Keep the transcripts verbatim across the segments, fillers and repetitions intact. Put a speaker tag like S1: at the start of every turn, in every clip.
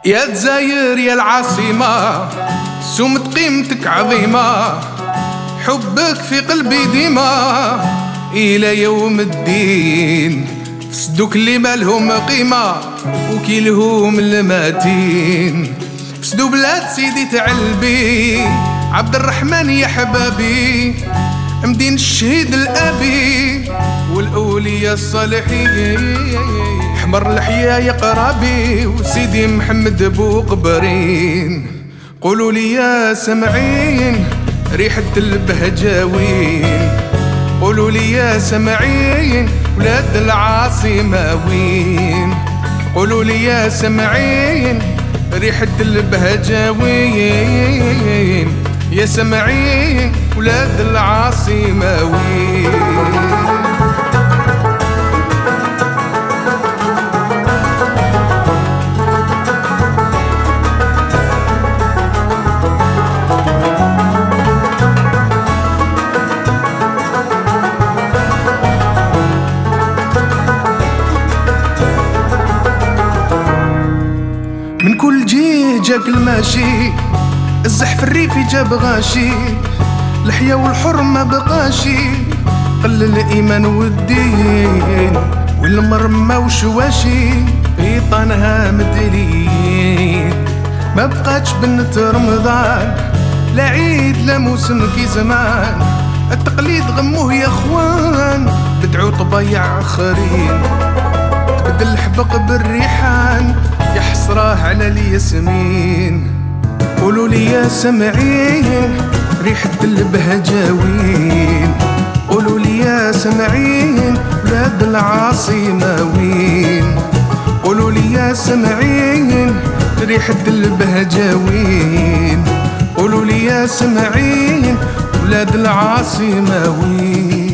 S1: يا دزاير يا العاصمة سمت قيمتك عظيمة، حبك في قلبي ديما إلى يوم الدين. فسدوك اللي مالهم قيمة وكيلهم الماتين، فسدو بلاد سيدي تعلبي عبد الرحمن يا حبابي، مدين الشهيد الأبي والأولياء الصالحين، حمر الحياة يا قرابي وسيدي محمد بو قبرين. قولوا لي يا سمعين ريحة البهجاوين، قولوا لي يا سمعين ولاد العاصمة وين، قولوا لي يا سمعين ريحة البهجاوين، يا سمعين ولاد العاصمة وين. من كل جهة جاك الماشي، الزحف الريفي جاب غاشي، الحياة والحر ما بقاشي، قل الإيمان والدين والمرمى وشواشي، بيطانها مدلين. ما بقاتش بنت رمضان لا عيد لا موسم كي زمان، التقليد غموه يا اخوان بدعو طبايع اخرين، تبدل الحبق بالريحان يا حسراه على الياسمين. قولوا لي يا سمعين ريحة البهجاوين، قولوا لي يا سمعين ولاد العاصمة وين، قولوا لي يا سمعين ريحة البهجاوين، قولوا لي يا سمعين ولاد العاصمة وين.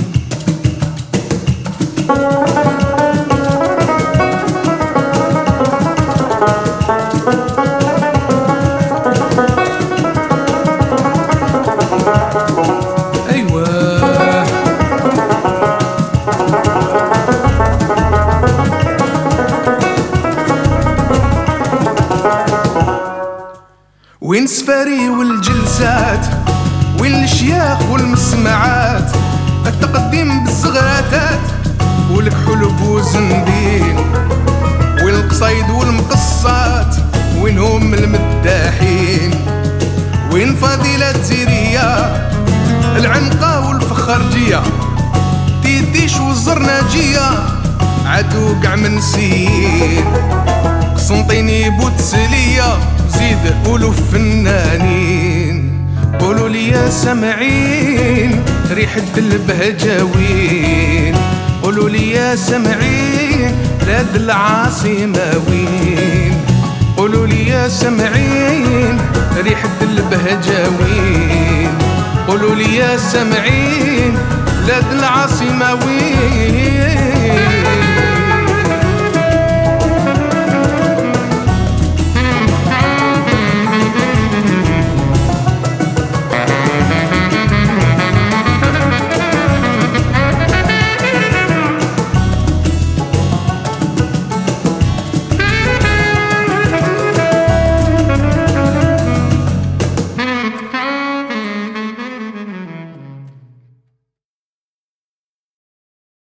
S1: وين سفاري والجلسات، وين الشياخ والمسمعات، التقديم بالزغراتات والكحول وزندين، وين القصايد والمقصات وينهم المداحين، وين فضيلة زيرية العنقة والفخرجية، تيديش والزرناجية عدو قع منسين، قسنطيني بوتسلية زيد قولوا فنانين. قولوا لي يا سمعين ريحة البهجاوين، قولوا لي يا سمعين بلاد العاصمة وين، قولوا لي يا سمعين ريحة البهجاوين، قولوا لي يا سمعين بلاد العاصمة وين.